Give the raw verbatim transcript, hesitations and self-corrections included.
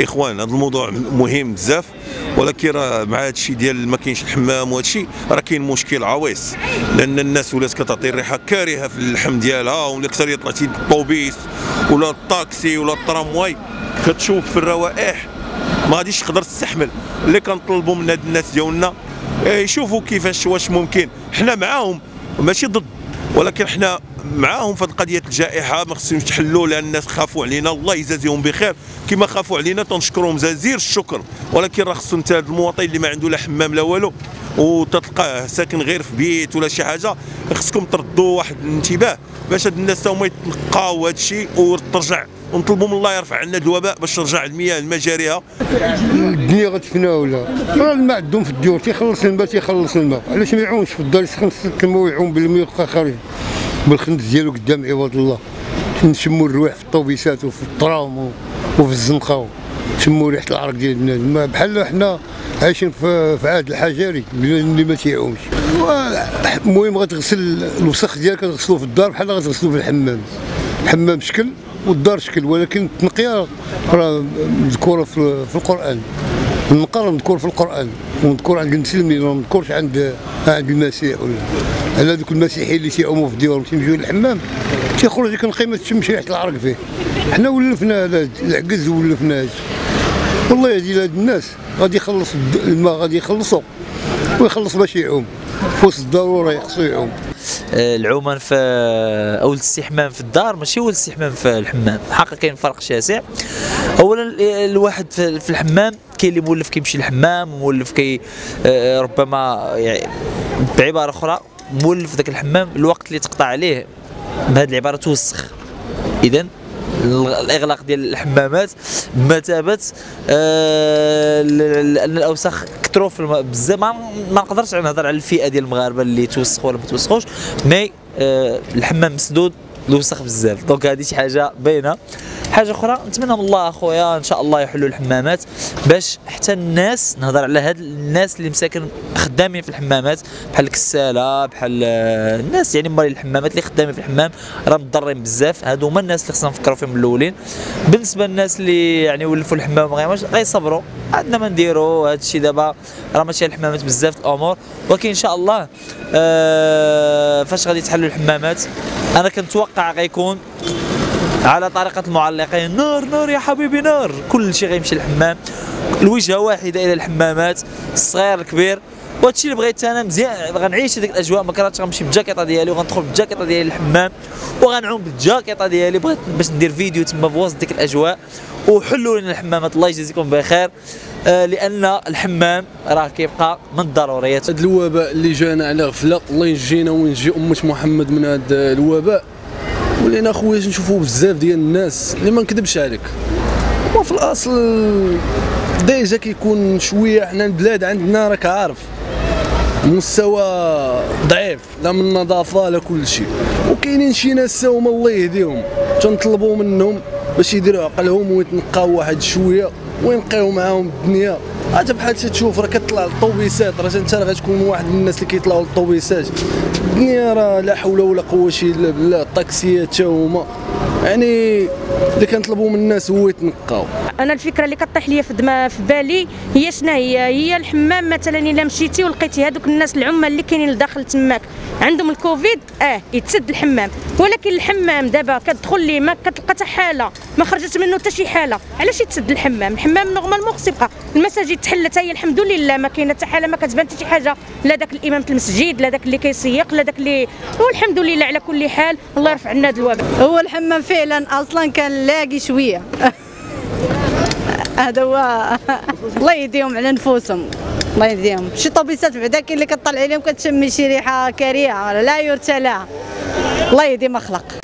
اخوان هذا الموضوع مهم بزاف، ولكن راه مع هذا الشيء ديال ما كاينش الحمام وهذا الشيء راه كاين مشكل عويص، لان الناس ولات كتعطي الريحه كارهه في اللحم ديالها، ولا اكثر طلعتي الطوبيس ولا الطاكسي ولا الترامواي كتشوف في الروائح ما غاديش تقدر تستحمل. اللي كنطلبوا من هاد الناس ديالنا يشوفوا كيفاش واش ممكن، حنا معاهم ماشي ضد، ولكن حنا معاهم في قضيه الجائحه ما خصهمش تحلوا، لان الناس خافوا علينا الله يجازيهم بخير، كما خافوا علينا تنشكرهم جزير الشكر، ولكن راه خصو انت المواطن اللي ما عنده لا حمام لا والو وتلقاه ساكن غير في بيت ولا شي حاجه، خصكم تردوا واحد الانتباه باش هاد الناس هما يتنقاو هاد الشيء وترجع، ونطلبوا من الله يرفع عنا الوباء باش ترجع المياه لمجاريها. الدنيا غتفنى ولا راه الماء عندهم في الديور تيخلص الماء تيخلص الماء، علاش ما يعاونش في الدار يسخن ست الماء ويعوم بالماء يبقى خارج بالخندق ديالو قدام عباد الله. نشموا الرواح في الطوبيسات وفي الطرام وفي الزنقه، نشموا ريحه العرق ديال البنادم بحال حنا عايشين في عهد الحجري اللي ما تيعومش. المهم غتغسل الوسخ ديالك كتغسلو في الدار بحال غتغسلو في الحمام، الحمام شكل والدار شكل، ولكن التنقيه راه مذكوره في القران، النقر مذكور في القران ومذكور عند المسلمين وما مذكورش عند عند المسيح ولا على دوك المسيحيين اللي تيعوموا في ديورهم تيمشيو للحمام تيخرج ديك النقيه ما تشمش ريحه العرق فيه. حنا ولفنا هذا العكز ولفنا هذا، والله يهدي هاد الناس غادي يخلص الماء غادي يخلصوا ويخلص باش يعوم في وسط الضروره يخصو يعوم. العومان في او الاستحمام في الدار ماشي هو الاستحمام في الحمام، حقا كاين فرق شاسع. اولا الواحد في الحمام كاين اللي مولف كيمشي للحمام، مولف كي ربما يعني بعباره اخرى مولف ذاك الحمام الوقت اللي تقطع عليه بهذه العباره توسخ. اذا الاغلاق ديال الحمامات بمثابه آه لان الاوساخ كثروا في الماء بزاف. ما, ما نقدرش نهضر على الفئه ديال المغاربه اللي توسخوا ولا ما توسخوش، مي آه الحمام مسدود الوسخ بزاف، دونك هذه شي حاجه باينه. حاجه اخرى نتمنى من الله اخويا ان شاء الله يحلوا الحمامات باش حتى الناس، نهضر على هاد الناس اللي مساكن خدامين في الحمامات بحال الكساله بحال الناس يعني مالين الحمامات اللي خدامين في الحمام راه مضرين بزاف، هادو هما الناس اللي خصنا نفكروا فيهم الاولين. بالنسبه للناس اللي يعني ولفوا الحمام غير غيصبروا، عندنا ما نديروا هذا الشيء دابا راه ماشي الحمامات بزاف الامور، ولكن ان شاء الله آه فاش غادي يتحلوا الحمامات انا كنتوقع غيكون على طريقة المعلقين، نار نار يا حبيبي نار، كل شيء غيمشي للحمام، الوجهة واحدة إلى الحمامات الصغير الكبير. وهادشي اللي بغيت انا مزيان غنعيش هذيك الاجواء، ما كرهتش غنمشي بالجاكيطه ديالي وغندخل بالجاكيطه ديالي للحمام وغنعوم بالجاكيطه ديالي، بغيت باش ندير فيديو تما في وسط ديك الاجواء. وحلوا لنا الحمامات الله يجازيكم بخير، آه لان الحمام راه كيبقى من الضروريات. هذا الوباء اللي جانا على غفله الله ينجينا وينجي امه محمد من هذا الوباء. ولينا خويا نشوفوا بزاف ديال الناس اللي ما نكذبش عليك وفي الاصل ديجا كيكون شويه، حنا البلاد عندنا راك عارف مستوى ضعيف لا من النظافه لا كل شيء، وكاينين شي ناس هما الله يهديهم تنطلبوا منهم باش يديروا عقلهم ويتنقاو واحد شويه وينقيو معاهم الدنيا. حتى بحال تشوف راه كتطلع للطوبيسات، راه انت راه غتكون واحد من الناس اللي كيطلعوا للطوبيسات، الدنيا راه لا حول ولا قوه الا بالله، الطاكسيات حتى هما يعني اللي كنطلبوا من الناس هو يتنقاو. انا الفكره اللي كطيح ليا في دماغ في بالي هي شنو هي هي الحمام مثلا الا مشيتي ولقيتي هذوك الناس العمال اللي كاينين لداخل تماك عندهم الكوفيد اه يتسد الحمام، ولكن الحمام دابا كتدخل ليه ما كتلقى حتى حاله ما خرجت منه حتى شي حاله، علاش يتسد الحمام؟ الحمام نورمالمون خص يبقى، المساجد تحلت هي الحمد لله ما كاينه حتى حاله، ما كتبان حتى شي حاجه لا داك الامام في المسجد لا داك اللي كيسيق لا داك اللي، والحمد لله على كل حال الله يرفع عنا هذا الوباء. هو الحمام فعلا اصلا كان لاقي شويه هذا هو الله يهديهم على نفوسهم الله يهديهم. شي طوبيسات بعدا كاين اللي كطلع عليهم كتشمي شي ريحه كريهه لا يرثى لها، الله يهدي ما خلق.